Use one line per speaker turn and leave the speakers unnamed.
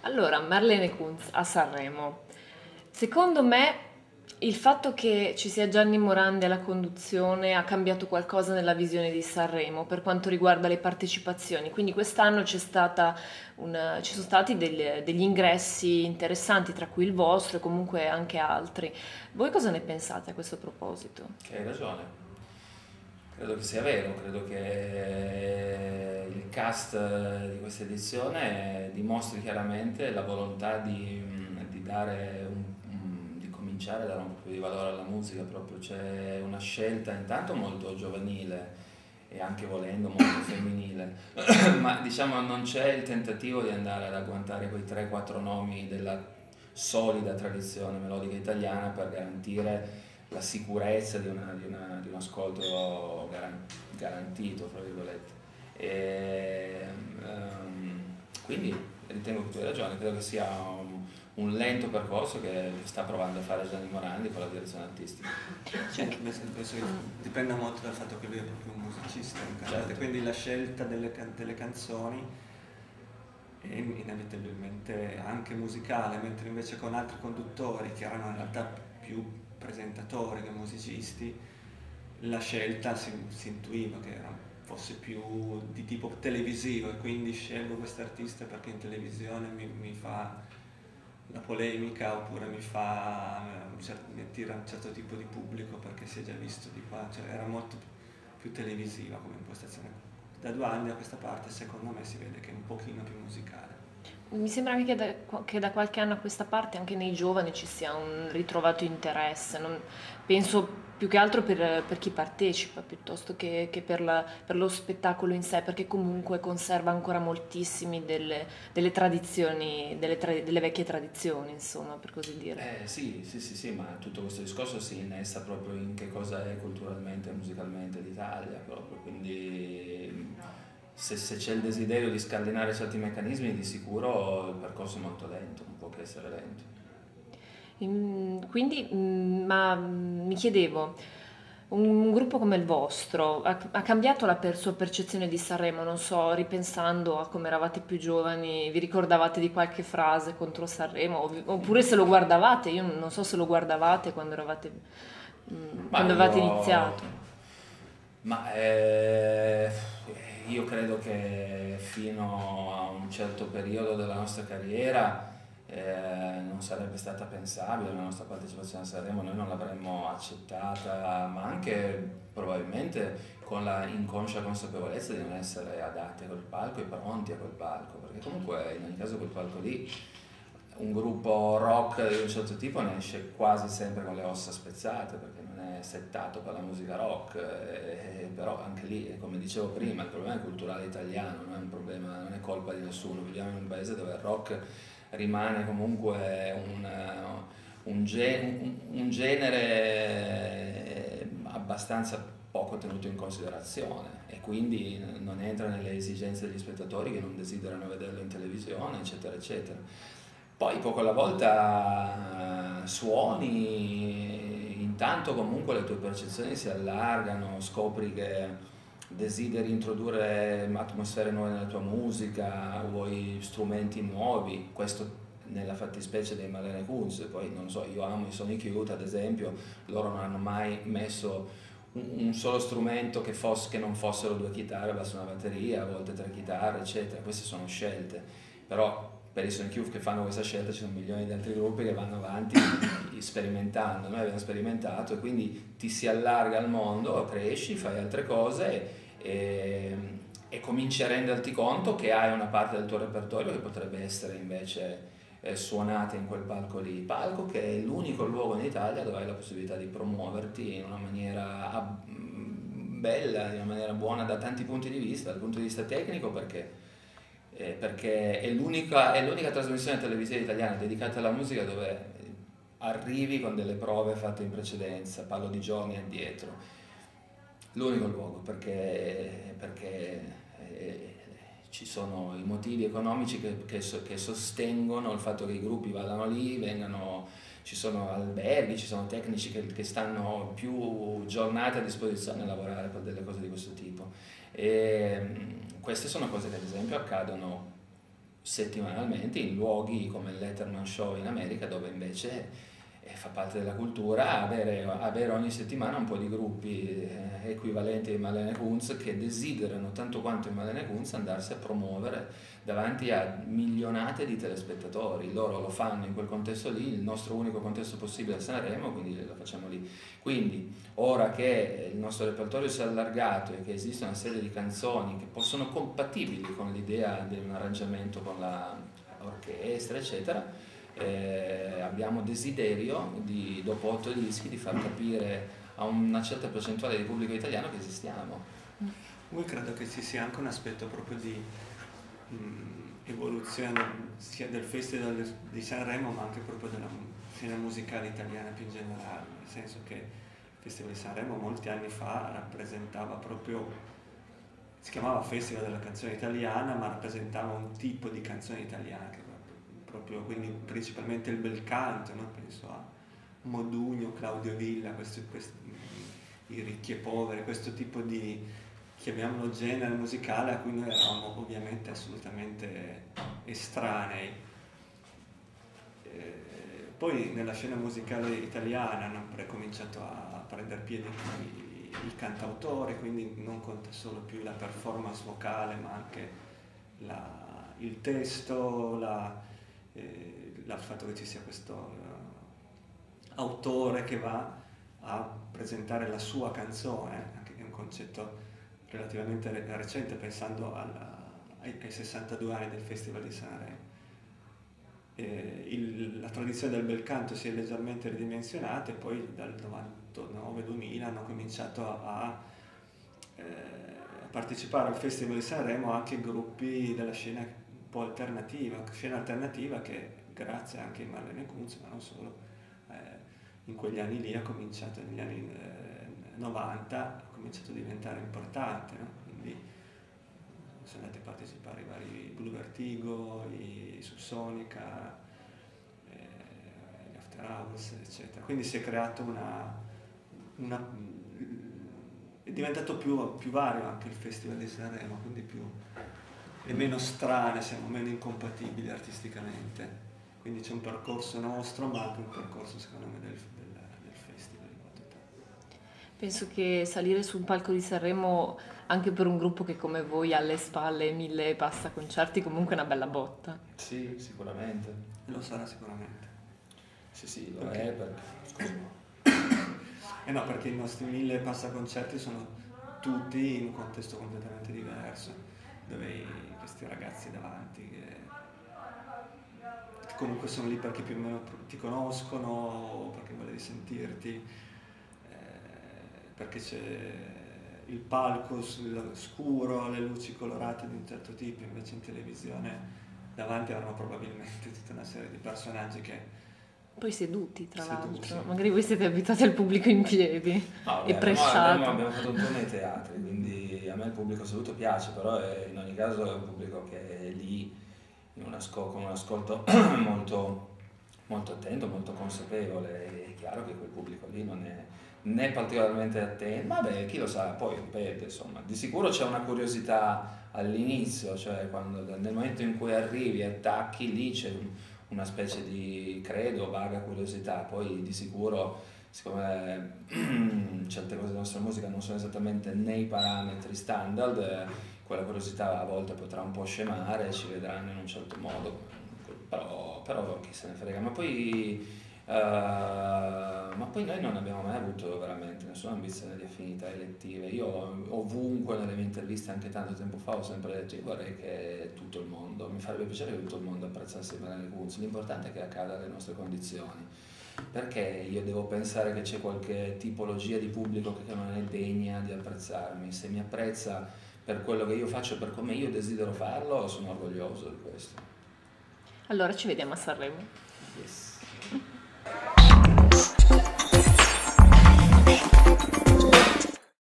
Allora, Marlene Kunz a Sanremo. Secondo me il fatto che ci sia Gianni Morandi alla conduzione ha cambiato qualcosa nella visione di Sanremo per quanto riguarda le partecipazioni. Quindi quest'anno ci sono stati degli ingressi interessanti, tra cui il vostro e comunque anche altri. Voi cosa ne pensate a questo proposito?
Che hai ragione, credo che sia vero, credo che il cast di questa edizione dimostri chiaramente la volontà di dare di cominciare a dare un po' più di valore alla musica, proprio c'è una scelta intanto molto giovanile e anche volendo molto femminile, ma diciamo non c'è il tentativo di andare ad agguantare quei 3-4 nomi della solida tradizione melodica italiana per garantire la sicurezza di un ascolto garantito, fra virgolette. E, quindi ritengo che tu hai ragione, credo che sia un lento percorso che sta provando a fare Gianni Morandi con la direzione artistica.
Sì, penso che dipenda molto dal fatto che lui è proprio un musicista, un cantante,
Certo.
quindi la scelta delle canzoni è inevitabilmente anche musicale, mentre invece con altri conduttori che erano in realtà più presentatori che musicisti, la scelta si intuiva che fosse più di tipo televisivo e quindi scelgo quest'artista perché in televisione mi fa la polemica oppure mi attira un certo tipo di pubblico perché si è già visto di qua, cioè era molto più televisiva come impostazione. Da 2 anni a questa parte secondo me si vede che è un pochino più musicale.
Mi sembra anche che da qualche anno a questa parte anche nei giovani ci sia un ritrovato interesse, penso più che altro per chi partecipa piuttosto che per lo spettacolo in sé, perché comunque conserva ancora moltissimi delle tradizioni, delle vecchie tradizioni, insomma, per così dire.
Sì, sì, sì, sì, ma tutto questo discorso si innesta proprio in che cosa è culturalmente e musicalmente l'Italia, proprio, quindi se c'è il desiderio di scardinare certi meccanismi, di sicuro il percorso è molto lento, non può che essere lento.
Quindi, ma mi chiedevo, un gruppo come il vostro ha cambiato sua percezione di Sanremo? Non so, ripensando a come eravate più giovani, vi ricordavate di qualche frase contro Sanremo? Oppure se lo guardavate? Io non so se lo guardavate
Ma
quando avevate
io,
iniziato.
ma io credo che fino a un certo periodo della nostra carriera non sarebbe stata pensabile la nostra partecipazione a Sanremo, noi non l'avremmo accettata, ma anche probabilmente con la inconscia consapevolezza di non essere adatti a quel palco e pronti a quel palco, perché comunque in ogni caso quel palco lì un gruppo rock di un certo tipo ne esce quasi sempre con le ossa spezzate perché non è settato per la musica rock, però anche lì, come dicevo prima, il problema è culturale italiano, non è un problema, non è colpa di nessuno, viviamo in un paese dove il rock rimane comunque un genere abbastanza poco tenuto in considerazione e quindi non entra nelle esigenze degli spettatori che non desiderano vederlo in televisione, eccetera, eccetera. Poi poco alla volta suoni, intanto comunque le tue percezioni si allargano, scopri che desideri introdurre atmosfere nuove nella tua musica, vuoi strumenti nuovi, questo nella fattispecie dei Marlene Kunz, poi non so, io amo i Sonic Youth ad esempio, loro non hanno mai messo un solo strumento che non fossero due chitarre, basta una batteria, a volte tre chitarre, eccetera, queste sono scelte, però per i Sonic Youth che fanno questa scelta ci sono milioni di altri gruppi che vanno avanti sperimentando, noi abbiamo sperimentato e quindi ti si allarga il mondo, cresci, fai altre cose e cominci a renderti conto che hai una parte del tuo repertorio che potrebbe essere invece suonata in quel palco lì, palco che è l'unico luogo in Italia dove hai la possibilità di promuoverti in una maniera bella, in una maniera buona da tanti punti di vista, dal punto di vista tecnico perché è l'unica trasmissione televisiva italiana dedicata alla musica dove arrivi con delle prove fatte in precedenza, parlo di giorni addietro. L'unico luogo perché ci sono i motivi economici che sostengono il fatto che i gruppi vadano lì, ci sono alberghi, ci sono tecnici che stanno più giornate a disposizione a lavorare per delle cose di questo tipo. E queste sono cose che ad esempio accadono settimanalmente in luoghi come il Letterman Show in America, dove invece fa parte della cultura avere ogni settimana un po' di gruppi equivalenti ai Marlene Kunz, che desiderano tanto quanto i Marlene Kunz andarsi a promuovere davanti a milionate di telespettatori. Loro lo fanno in quel contesto lì, il nostro unico contesto possibile è Sanremo, quindi lo facciamo lì. Quindi ora che il nostro repertorio si è allargato e che esiste una serie di canzoni che possono compatibili con l'idea di un arrangiamento con l'orchestra eccetera, abbiamo desiderio dopo 8 dischi di far capire a una certa percentuale di pubblico italiano che esistiamo.
Io credo che ci sia anche un aspetto proprio di evoluzione sia del Festival di Sanremo, ma anche proprio della scena musicale italiana più in generale, nel senso che il Festival di Sanremo molti anni fa rappresentava proprio, si chiamava Festival della canzone italiana, ma rappresentava un tipo di canzone italiana che proprio, quindi principalmente il bel canto, no? Penso a Modugno, Claudio Villa, i ricchi e poveri, questo tipo di, chiamiamolo, genere musicale a cui noi eravamo ovviamente assolutamente estranei. Poi nella scena musicale italiana hanno cominciato a prendere piede il cantautore, quindi non conta solo più la performance vocale, ma anche il testo, il fatto che ci sia questo autore che va a presentare la sua canzone, anche che è un concetto relativamente recente, pensando ai 62 anni del Festival di Sanremo. La tradizione del bel canto si è leggermente ridimensionata e poi dal 99-2000 hanno cominciato a partecipare al Festival di Sanremo anche gruppi della scena un po' alternativa che grazie anche a Marlene Kunz, ma non solo, in quegli anni lì ha cominciato, negli anni 90 ha cominciato a diventare importante, no? Quindi sono andati a partecipare i vari Blue Vertigo, i Subsonica, gli After Hours, eccetera. Quindi si è creato è diventato più vario anche il Festival di Sanremo, quindi è meno strano, siamo meno incompatibili artisticamente. Quindi c'è un percorso nostro, ma anche un percorso secondo me del festival in totale.
Penso che salire sul palco di Sanremo, anche per un gruppo che come voi ha alle spalle 1000 passa concerti, comunque è una bella botta.
Sì, sicuramente.
Lo sarà sicuramente.
Sì, lo è perché... Scusa.
No, perché i nostri 1000 passaconcerti sono tutti in un contesto completamente diverso, dove questi ragazzi davanti che comunque sono lì perché più o meno ti conoscono, o perché vogliono sentirti, perché c'è il palco scuro, le luci colorate di un certo tipo, invece in televisione davanti avranno probabilmente tutta una serie di personaggi che...
Poi seduti, tra l'altro, magari voi siete abituati al pubblico in piedi e presciato.
Abbiamo fatto un turno nei teatri, quindi a me il pubblico seduto piace, però in ogni caso è un pubblico che è lì con un ascolto molto, molto attento, molto consapevole. È chiaro che quel pubblico lì non è né particolarmente attento, vabbè, chi lo sa, poi ripeto, insomma, di sicuro c'è una curiosità all'inizio, cioè nel momento in cui arrivi e attacchi lì c'è una specie di, credo, vaga curiosità. Poi di sicuro, siccome certe cose della nostra musica non sono esattamente nei parametri standard, quella curiosità a volte potrà un po' scemare, ci vedranno in un certo modo, però chi se ne frega. Ma poi noi non abbiamo mai avuto veramente nessuna ambizione di affinità elettive. Io ovunque nelle mie interviste, anche tanto tempo fa, ho sempre detto: io vorrei che tutto il mondo, mi farebbe piacere che tutto il mondo apprezzasse Marlene Kunz, l'importante è che accada alle nostre condizioni. Perché io devo pensare che c'è qualche tipologia di pubblico che non è degna di apprezzarmi? Se mi apprezza per quello che io faccio e per come io desidero farlo, sono orgoglioso di questo.
Allora ci vediamo a Sanremo.
Yes.